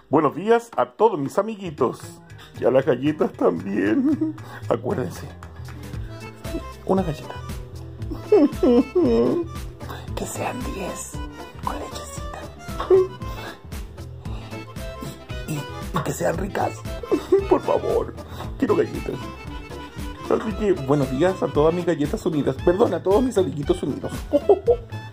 Buenos días a todos mis amiguitos y a las galletas también. Acuérdense, una galleta. Que sean 10 con lechecita. Y que sean ricas. Por favor, quiero galletas. Así que buenos días a todas mis galletas unidas. Perdón, a todos mis amiguitos unidos.